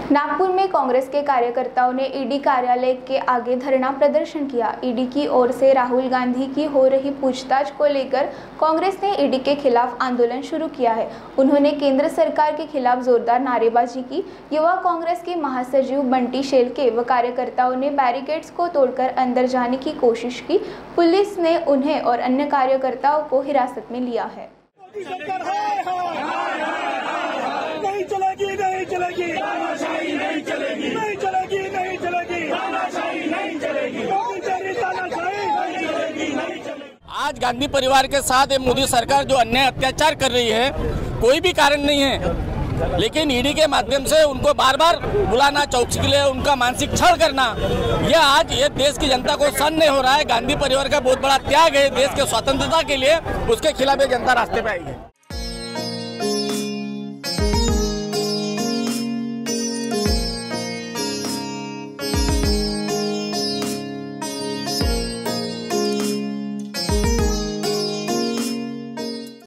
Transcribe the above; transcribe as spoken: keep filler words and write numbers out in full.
नागपुर में कांग्रेस के कार्यकर्ताओं ने ईडी कार्यालय के आगे धरना प्रदर्शन किया। ईडी की ओर से राहुल गांधी की हो रही पूछताछ को लेकर कांग्रेस ने ईडी के खिलाफ आंदोलन शुरू किया है। उन्होंने केंद्र सरकार के खिलाफ जोरदार नारेबाजी की। युवा कांग्रेस के महासचिव बंटी शेलके व कार्यकर्ताओं ने बैरिकेड्स को तोड़कर अंदर जाने की कोशिश की। पुलिस ने उन्हें और अन्य कार्यकर्ताओं को हिरासत में लिया है। नहीं चलेगी, नहीं चलेगी, तानाशाही नहीं चलेगी, नहीं चलेगी, नहीं चलेगी, तानाशाही नहीं चलेगी, तानाशाही नहीं चलेगी, नहीं चलेगी। आज गांधी परिवार के साथ ये मोदी सरकार जो अन्याय अत्याचार कर रही है, कोई भी कारण नहीं है, लेकिन ईडी के माध्यम से उनको बार बार बुलाना, चौकसी के लिए उनका मानसिक छल करना, यह आज ये देश की जनता को सहन नहीं हो रहा है। गांधी परिवार का बहुत बड़ा त्याग है देश के स्वतंत्रता के लिए, उसके खिलाफ ये जनता रास्ते पे आई है।